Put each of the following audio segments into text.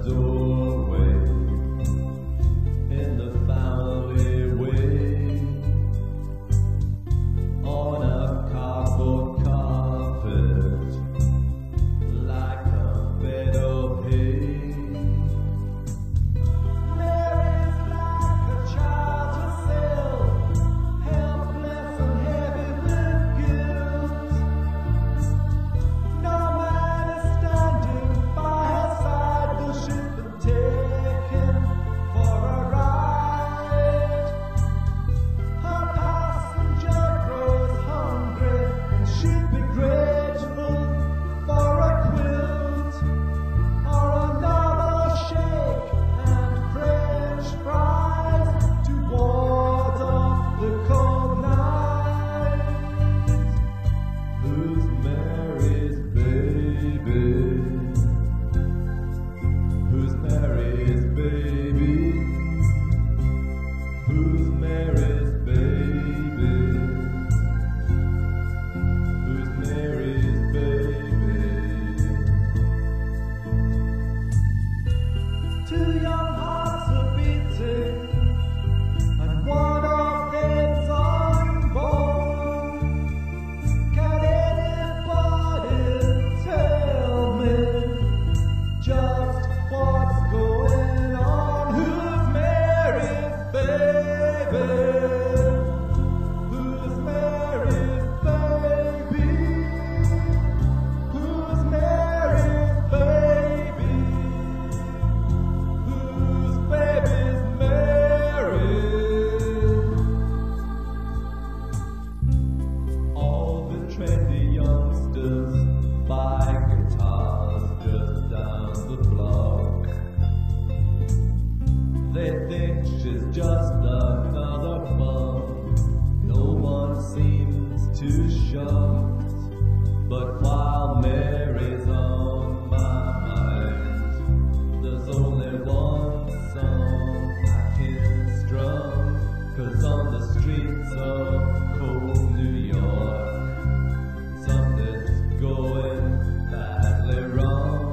doorway in the family way, on a cardboard carpet like a bed of hay. Mary's like a child herself, helpless and heavy with guilt. No man is standing by her side, though she's been taken for a ride. Her passenger grows hungry, and she'd be grateful for a quilt or another shake and French fries to ward off the cold night. Who's Mary's baby? Who's Mary's baby? Who's Mary's baby? Who's Mary's baby? Two young hearts are beating, and one of them's unborn. Can anybody tell me just what's going on? Who's Mary's baby? Who's Mary's baby? Who's Mary's baby? Whose baby's Mary? All the trendy youngsters buy guitars just down the block. They think she's just another bum. No one seems too shocked. But while Mary's on my mind, there's only one song I can strum. 'Cause on the streets of cold New York, something's going badly wrong.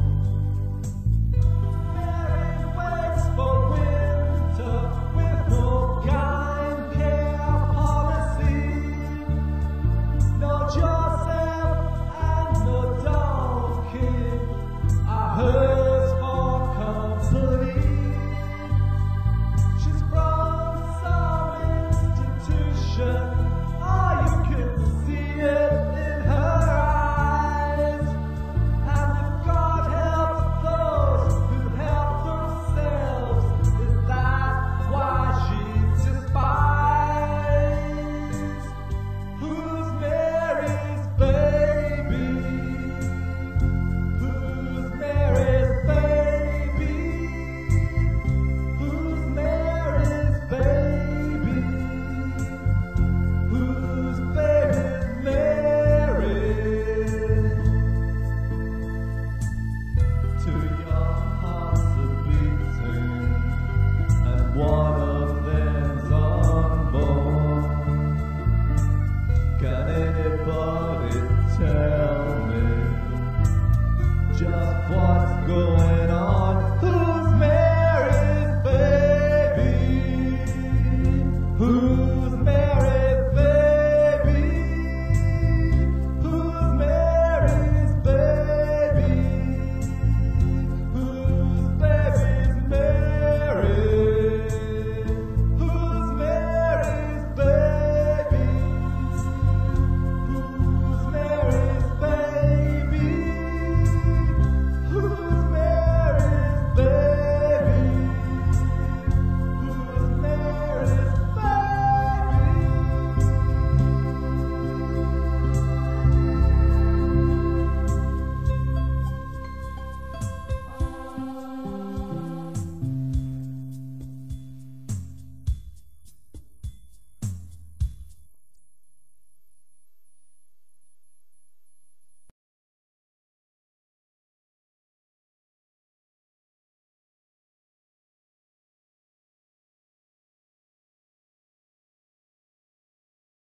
Mary waits for winter with no kind care policy. No Joseph and no donkey are hers for company. She's from some institution, oh, you can see it in her eyes. And if God helps those who help themselves, is that why she's despised? Who's Mary's baby? Who's Mary's baby? Who's Mary's baby? Whose baby's Mary? Two young hearts are beating, and one of them's unborn. Can anybody tell me just what's going